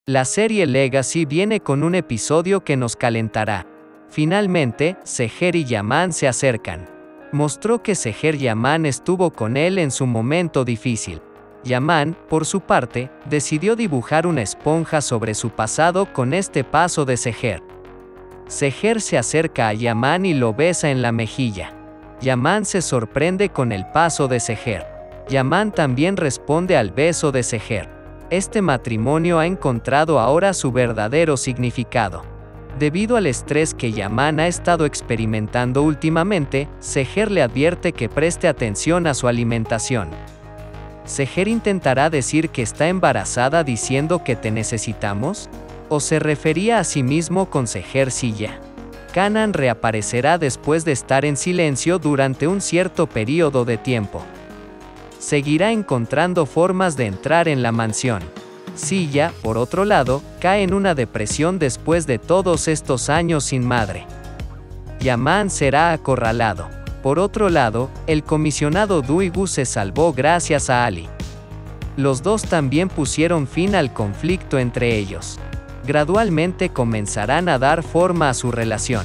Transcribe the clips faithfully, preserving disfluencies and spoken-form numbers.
La serie Legacy viene con un episodio que nos calentará. Finalmente, Seher y Yaman se acercan. Mostró que Seher Yaman estuvo con él en su momento difícil. Yaman, por su parte, decidió dibujar una esponja sobre su pasado con este paso de Seher. Seher se acerca a Yaman y lo besa en la mejilla. Yaman se sorprende con el paso de Seher. Yaman también responde al beso de Seher. Este matrimonio ha encontrado ahora su verdadero significado. Debido al estrés que Yaman ha estado experimentando últimamente, Seher le advierte que preste atención a su alimentación. ¿Seher intentará decir que está embarazada diciendo que te necesitamos? ¿O se refería a sí mismo con Seher Silla? Kanan reaparecerá después de estar en silencio durante un cierto periodo de tiempo. Seguirá encontrando formas de entrar en la mansión. Silla, por otro lado, cae en una depresión después de todos estos años sin madre. Yaman será acorralado. Por otro lado, el comisionado Duigu se salvó gracias a Ali. Los dos también pusieron fin al conflicto entre ellos. Gradualmente comenzarán a dar forma a su relación.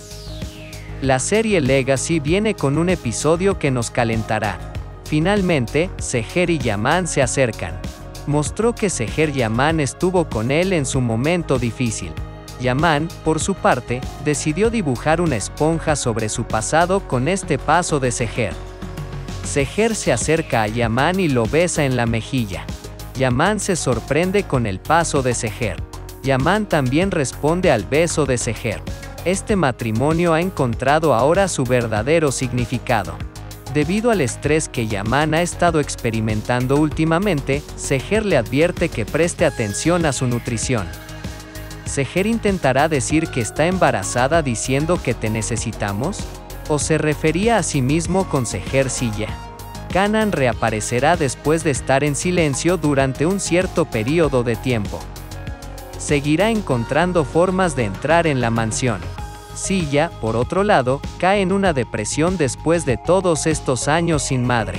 La serie Legacy viene con un episodio que nos calentará. Finalmente, Seher y Yaman se acercan. Mostró que Seher Yaman estuvo con él en su momento difícil. Yaman, por su parte, decidió dibujar una esponja sobre su pasado con este paso de Seher. Seher se acerca a Yaman y lo besa en la mejilla. Yaman se sorprende con el paso de Seher. Yaman también responde al beso de Seher. Este matrimonio ha encontrado ahora su verdadero significado. Debido al estrés que Yaman ha estado experimentando últimamente, Seher le advierte que preste atención a su nutrición. ¿Seher intentará decir que está embarazada diciendo que te necesitamos? ¿O se refería a sí mismo con Seher Silla? Kanan reaparecerá después de estar en silencio durante un cierto periodo de tiempo. Seguirá encontrando formas de entrar en la mansión. Silla, por otro lado, cae en una depresión después de todos estos años sin madre.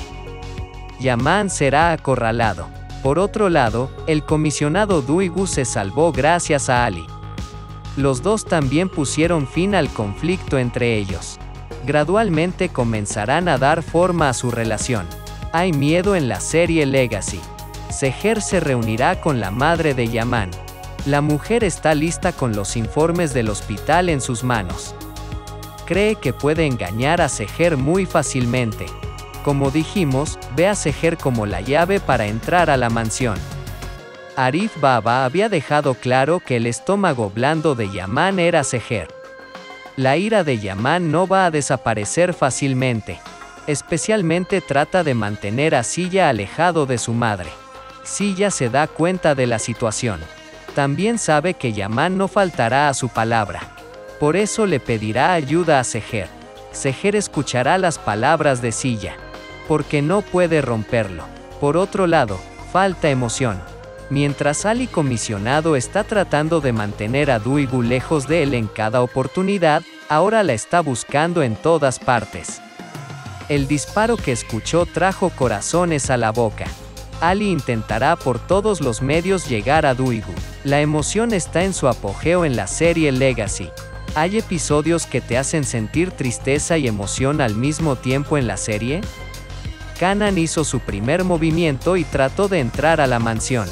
Yaman será acorralado. Por otro lado, el comisionado Duigu se salvó gracias a Ali. Los dos también pusieron fin al conflicto entre ellos. Gradualmente comenzarán a dar forma a su relación. Hay miedo en la serie Legacy. Seher se reunirá con la madre de Yaman. La mujer está lista con los informes del hospital en sus manos. Cree que puede engañar a Seher muy fácilmente. Como dijimos, ve a Seher como la llave para entrar a la mansión. Arif Baba había dejado claro que el estómago blando de Yaman era Seher. La ira de Yaman no va a desaparecer fácilmente. Especialmente trata de mantener a Silla alejado de su madre. Silla se da cuenta de la situación. También sabe que Yaman no faltará a su palabra. Por eso le pedirá ayuda a Seher. Seher escuchará las palabras de Silla. Porque no puede romperlo. Por otro lado, falta emoción. Mientras Ali comisionado está tratando de mantener a Duigu lejos de él en cada oportunidad, ahora la está buscando en todas partes. El disparo que escuchó trajo corazones a la boca. Ali intentará por todos los medios llegar a Duigu. La emoción está en su apogeo en la serie Legacy. ¿Hay episodios que te hacen sentir tristeza y emoción al mismo tiempo en la serie? Kanan hizo su primer movimiento y trató de entrar a la mansión.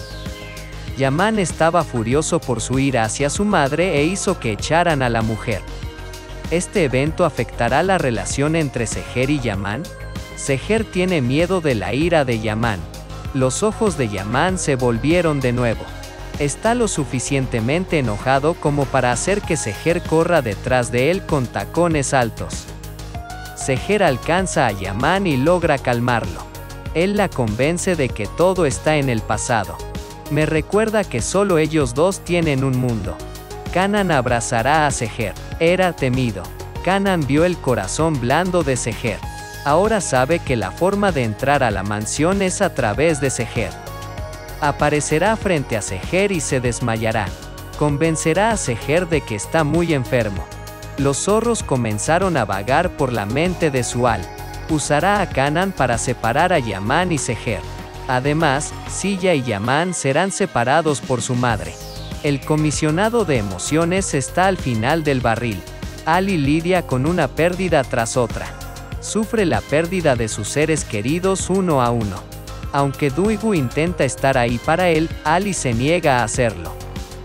Yaman estaba furioso por su ira hacia su madre e hizo que echaran a la mujer. ¿Este evento afectará la relación entre Seher y Yaman? Seher tiene miedo de la ira de Yaman. Los ojos de Yaman se volvieron de nuevo. Está lo suficientemente enojado como para hacer que Seher corra detrás de él con tacones altos. Seher alcanza a Yaman y logra calmarlo. Él la convence de que todo está en el pasado. Me recuerda que solo ellos dos tienen un mundo. Kanan abrazará a Seher. Era temido. Kanan vio el corazón blando de Seher. Ahora sabe que la forma de entrar a la mansión es a través de Seher. Aparecerá frente a Seher y se desmayará. Convencerá a Seher de que está muy enfermo. Los zorros comenzaron a vagar por la mente de Sual. Usará a Kanan para separar a Yaman y Seher. Además, Silla y Yaman serán separados por su madre. El comisionado de emociones está al final del barril. Ali lidia con una pérdida tras otra. Sufre la pérdida de sus seres queridos uno a uno. Aunque Duygu intenta estar ahí para él, Ali se niega a hacerlo.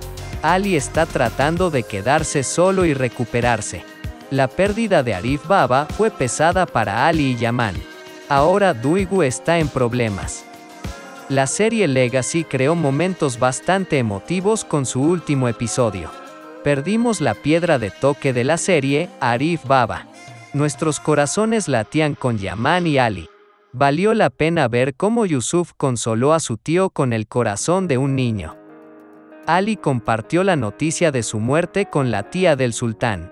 Ali está tratando de quedarse solo y recuperarse. La pérdida de Arif Baba fue pesada para Ali y Yaman. Ahora Duygu está en problemas. La serie Legacy creó momentos bastante emotivos con su último episodio. Perdimos la piedra de toque de la serie, Arif Baba. Nuestros corazones latían con Yaman y Ali. Valió la pena ver cómo Yusuf consoló a su tío con el corazón de un niño. Ali compartió la noticia de su muerte con la tía del sultán.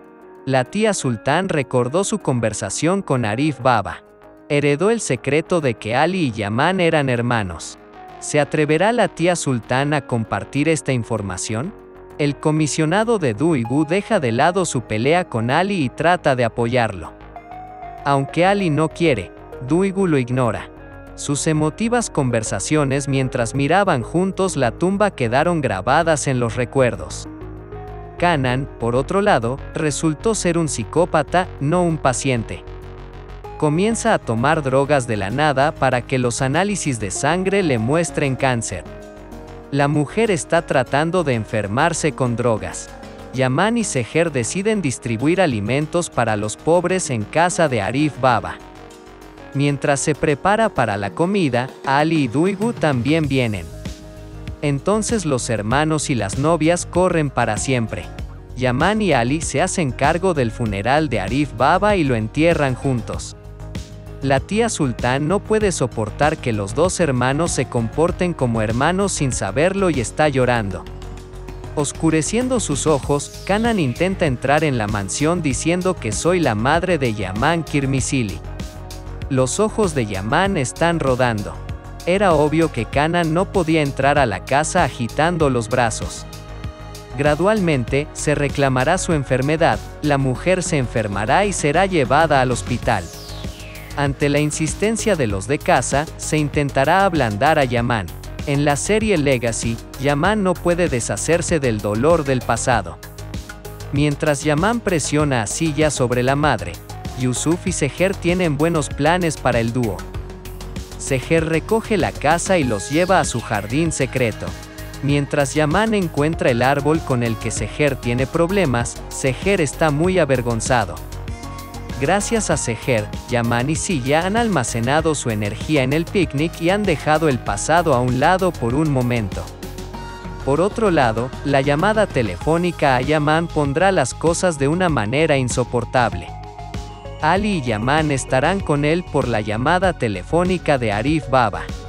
La tía sultán recordó su conversación con Arif Baba. Heredó el secreto de que Ali y Yaman eran hermanos. ¿Se atreverá la tía sultán a compartir esta información? El comisionado de Duygu deja de lado su pelea con Ali y trata de apoyarlo. Aunque Ali no quiere, Duygu lo ignora. Sus emotivas conversaciones mientras miraban juntos la tumba quedaron grabadas en los recuerdos. Kanan, por otro lado, resultó ser un psicópata, no un paciente. Comienza a tomar drogas de la nada para que los análisis de sangre le muestren cáncer. La mujer está tratando de enfermarse con drogas. Yaman y Seher deciden distribuir alimentos para los pobres en casa de Arif Baba. Mientras se prepara para la comida, Ali y Duygu también vienen. Entonces los hermanos y las novias corren para siempre. Yaman y Ali se hacen cargo del funeral de Arif Baba y lo entierran juntos. La tía sultán no puede soportar que los dos hermanos se comporten como hermanos sin saberlo y está llorando. Oscureciendo sus ojos, Kanan intenta entrar en la mansión diciendo que soy la madre de Yaman Kirmisili. Los ojos de Yaman están rodando. Era obvio que Kanan no podía entrar a la casa agitando los brazos. Gradualmente, se reclamará su enfermedad, la mujer se enfermará y será llevada al hospital. Ante la insistencia de los de casa, se intentará ablandar a Yaman. En la serie Legacy, Yaman no puede deshacerse del dolor del pasado. Mientras Yaman presiona a Silla sobre la madre, Yusuf y Seher tienen buenos planes para el dúo. Seher recoge la casa y los lleva a su jardín secreto. Mientras Yaman encuentra el árbol con el que Seher tiene problemas, Seher está muy avergonzado. Gracias a Seher, Yaman y Silla han almacenado su energía en el picnic y han dejado el pasado a un lado por un momento. Por otro lado, la llamada telefónica a Yaman pondrá las cosas de una manera insoportable. Ali y Yaman estarán con él por la llamada telefónica de Arif Baba.